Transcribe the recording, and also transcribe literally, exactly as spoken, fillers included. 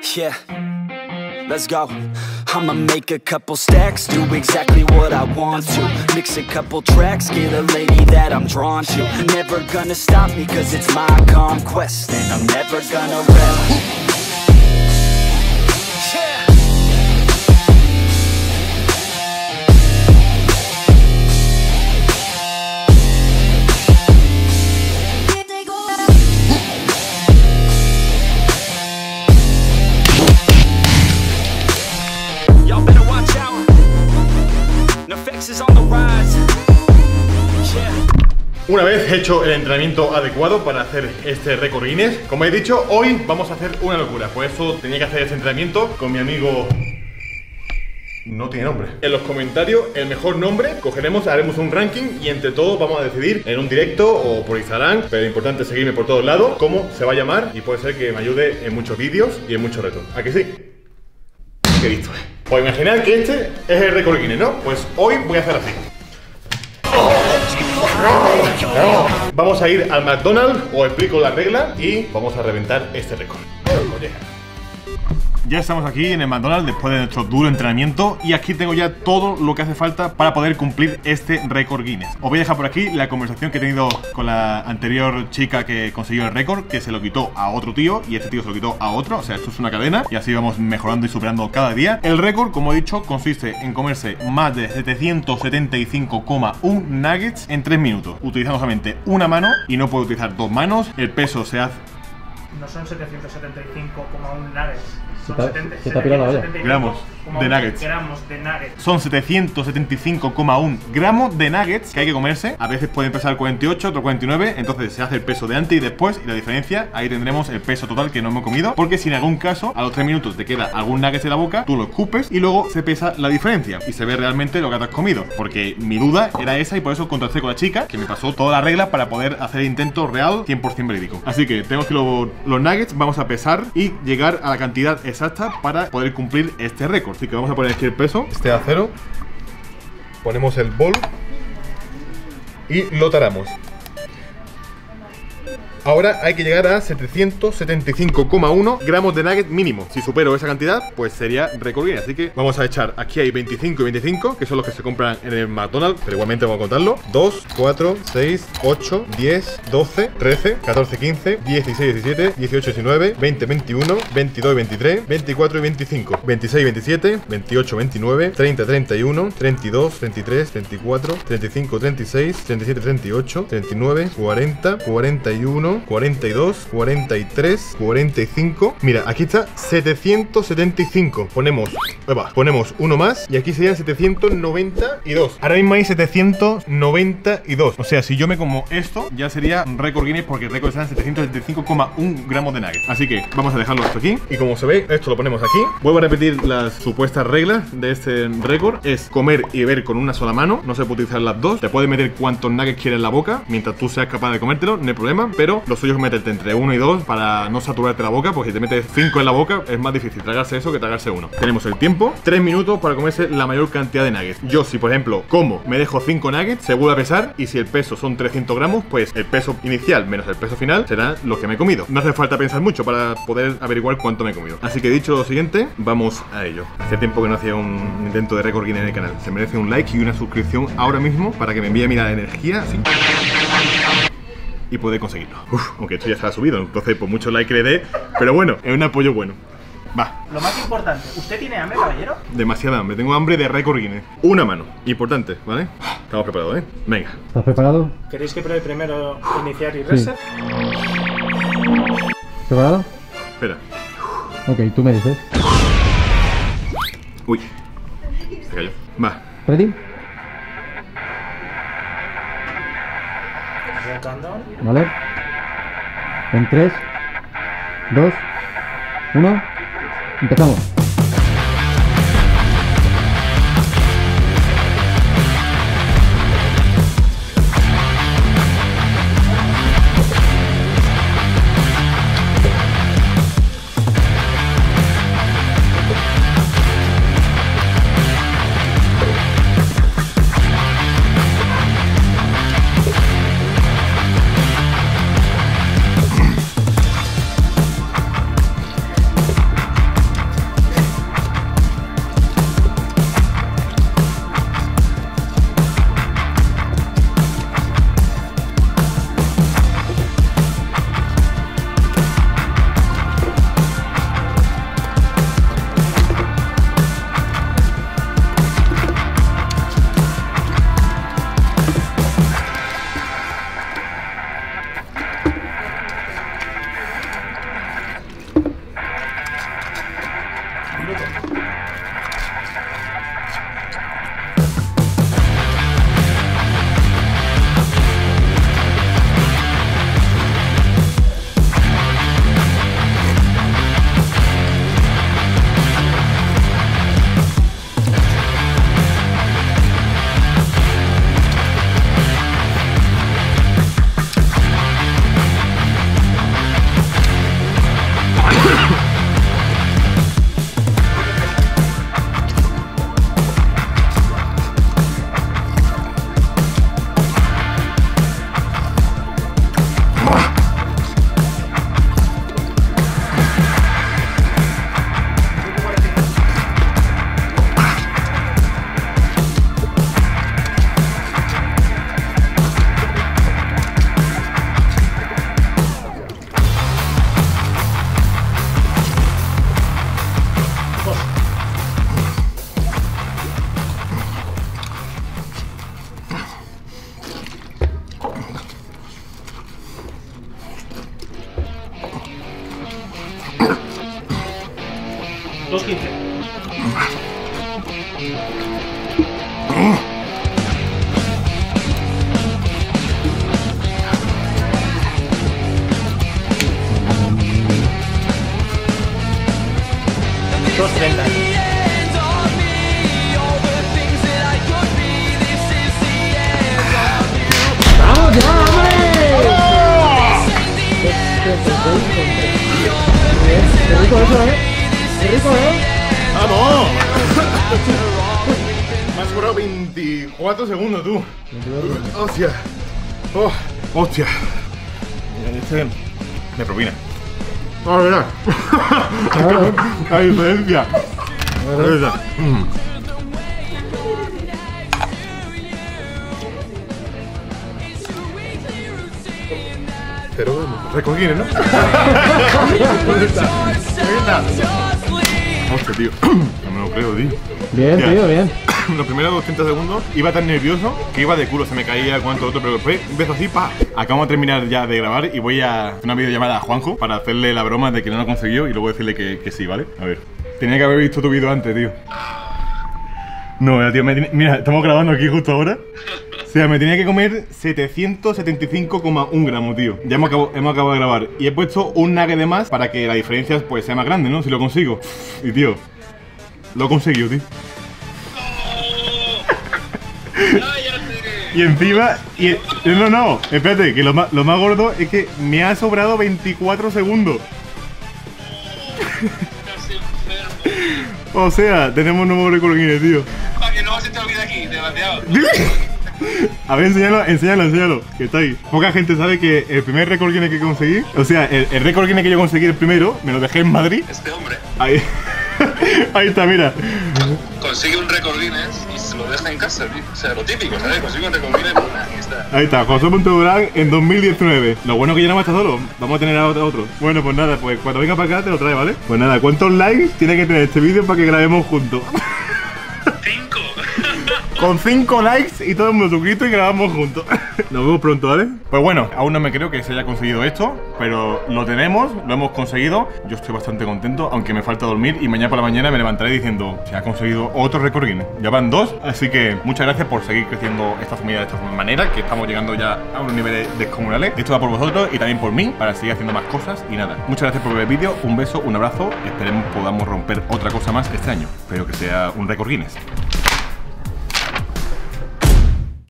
Yeah, let's go. I'ma make a couple stacks, do exactly what I want to. Mix a couple tracks, get a lady that I'm drawn to. Never gonna stop me cause it's my conquest, and I'm never gonna rest. Una vez hecho el entrenamiento adecuado para hacer este récord Guinness, como he dicho, hoy vamos a hacer una locura. Por eso tenía que hacer este entrenamiento con mi amigo... No tiene nombre. En los comentarios, el mejor nombre, cogeremos, haremos un ranking y entre todos vamos a decidir en un directo o por Instagram, pero es importante seguirme por todos lados, cómo se va a llamar y puede ser que me ayude en muchos vídeos y en muchos retos. ¿A que sí? Qué listo es. Pues imaginad que este es el récord Guinness, ¿no? Pues hoy voy a hacer así. Vamos a ir al McDonald's, os explico la regla y vamos a reventar este récord. Ya estamos aquí en el McDonald's después de nuestro duro entrenamiento y aquí tengo ya todo lo que hace falta para poder cumplir este récord Guinness. Os voy a dejar por aquí la conversación que he tenido con la anterior chica que consiguió el récord, que se lo quitó a otro tío y este tío se lo quitó a otro, o sea, esto es una cadena y así vamos mejorando y superando cada día. El récord, como he dicho, consiste en comerse más de setecientos setenta y cinco coma uno nuggets en tres minutos, utilizando solamente una mano y no puedo utilizar dos manos. El peso se hace... No son setecientos setenta y cinco coma uno nuggets. Son se te ha pirado la olla. Gramos de nuggets. Gramos de nuggets. Son setecientos setenta y cinco coma uno gramos de nuggets que hay que comerse. A veces pueden pesar cuarenta y ocho, otro cuarenta y nueve. Entonces se hace el peso de antes y después. Y la diferencia, ahí tendremos el peso total que no hemos comido. Porque si en algún caso, a los tres minutos te queda algún nugget en la boca, tú lo escupes y luego se pesa la diferencia. Y se ve realmente lo que te has comido. Porque mi duda era esa y por eso contrasté con la chica, que me pasó toda la regla para poder hacer el intento real cien por cien verídico. Así que tenemos que los, los nuggets, vamos a pesar y llegar a la cantidad exacta para poder cumplir este récord. Así que vamos a poner aquí el peso, este a cero, ponemos el bol y lo taramos. Ahora hay que llegar a setecientos setenta y cinco coma uno gramos de nugget mínimo. Si supero esa cantidad, pues sería récord Guinness. Así que vamos a echar, aquí hay veinticinco y veinticinco, que son los que se compran en el McDonald's, pero igualmente vamos a contarlo. dos, cuatro, seis, ocho, diez, doce, trece, catorce, quince, dieciséis, diecisiete, dieciocho, diecinueve, veinte, veintiuno, veintidós, veintitrés, veinticuatro y veinticinco, veintiséis, veintisiete, veintiocho, veintinueve, treinta, treinta y uno, treinta y dos, treinta y tres, treinta y cuatro, treinta y cinco, treinta y seis, treinta y siete, treinta y ocho, treinta y nueve, cuarenta, cuarenta y uno, cuarenta y dos, cuarenta y tres, cuarenta y cinco. Mira, aquí está setecientos setenta y cinco. Ponemos, epa, ponemos uno más y aquí serían setecientos noventa y dos. Ahora mismo hay setecientos noventa y dos. O sea, si yo me como esto, ya sería un récord Guinness porque el récord está en setecientos setenta y cinco coma uno gramos de nuggets. Así que vamos a dejarlo esto aquí. Y como se ve, esto lo ponemos aquí. Vuelvo a repetir las supuestas reglas de este récord. Es comer y beber con una sola mano. No se puede utilizar las dos. Te puedes meter cuantos nuggets quieras en la boca mientras tú seas capaz de comértelo, no hay problema. Pero lo suyo es meterte entre uno y dos para no saturarte la boca, porque si te metes cinco en la boca es más difícil tragarse eso que tragarse uno. Tenemos el tiempo, tres minutos para comerse la mayor cantidad de nuggets. Yo, si por ejemplo como, me dejo cinco nuggets, se vuelve a pesar y si el peso son trescientos gramos, pues el peso inicial menos el peso final será lo que me he comido. No hace falta pensar mucho para poder averiguar cuánto me he comido. Así que dicho lo siguiente, vamos a ello. Hace tiempo que no hacía un intento de récord Guinness en el canal. Se merece un like y una suscripción ahora mismo para que me envíe a mí la energía así y poder conseguirlo. Uf, aunque esto ya está subido, entonces por mucho like que le dé, pero bueno, es un apoyo bueno. Va. Lo más importante, ¿usted tiene hambre, caballero? Demasiada hambre, tengo hambre de récord Guinness. Una mano, importante, ¿vale? Estamos preparados, ¿eh? Venga. ¿Estás preparado? ¿Queréis que pruebe primero iniciar y reset? Sí. ¿Preparado? Espera. Ok, tú me dices. Uy. Se cayó. Va. ¿Ready? Vale. En tres, dos, uno, empezamos. dos quince. dos treinta. ¡Vamos ya, hombre! ¡Qué rico eso, eh! ¡Qué rico, eh! ¡Vamos! Me has sobrado veinticuatro segundos, tú. ¡Hostia! ¡Oh! ¡Hostia! Este me propina. ¡Ah, mira! Claro. ¡La diferencia! Claro. Esa. Mm. Pero vamos, recogine, ¿no? ¿Dónde está? ¿Dónde está? Hostia, tío. No me lo creo, tío. Bien, Ya. tío, bien. Los primeros doscientos segundos iba tan nervioso que iba de culo, se me caía cuanto otro, pero después empezó así, pa. Acabamos de terminar ya de grabar y voy a hacer una videollamada a Juanjo para hacerle la broma de que no lo consiguió y luego decirle que, que sí, ¿vale? A ver. Tenía que haber visto tu vídeo antes, tío. No, ya, tío, me tiene- mira, estamos grabando aquí justo ahora. O sea, me tenía que comer setecientos setenta y cinco coma uno gramos, tío. Ya hemos acabado, hemos acabado de grabar. Y he puesto un nugget de más para que la diferencia pues sea más grande, ¿no? Si lo consigo. Y tío, lo he conseguido, tío. Y encima, y, no, no, espérate, que lo más, lo más gordo es que me ha sobrado veinticuatro segundos. O sea, tenemos un nuevo récord Guinness, tío. Para que no se te olvide aquí, desgraciado. A ver, enséñalo, enséñalo, enséñalo, que está ahí. Poca gente sabe que el primer récord Guinness que conseguí, o sea, el, el récord Guinness que yo conseguí el primero, me lo dejé en Madrid. Este hombre Ahí, ahí está, mira. consigue un récord Guinness y se lo deja en casa, tío. O sea, lo típico, ¿sabes? Consigue un récord Guinness y está. Ahí está, José Durán en dos mil diecinueve. Lo bueno que ya no está solo, vamos a tener a otro, otro. Bueno, pues nada, pues cuando venga para acá te lo trae, ¿vale? Pues nada, ¿cuántos likes tiene que tener este vídeo para que grabemos juntos? ¡Cinco! Con cinco likes y todo el mundo suscrito y grabamos juntos. Nos vemos pronto, ¿vale? Pues bueno, aún no me creo que se haya conseguido esto, pero lo tenemos, lo hemos conseguido. Yo estoy bastante contento, aunque me falta dormir y mañana por la mañana me levantaré diciendo se ha conseguido otro récord Guinness. Ya van dos, así que muchas gracias por seguir creciendo esta familia de esta manera, que estamos llegando ya a unos niveles descomunales. Esto va por vosotros y también por mí, para seguir haciendo más cosas y nada. Muchas gracias por ver el vídeo, un beso, un abrazo, esperemos podamos romper otra cosa más este año. Espero que sea un récord Guinness.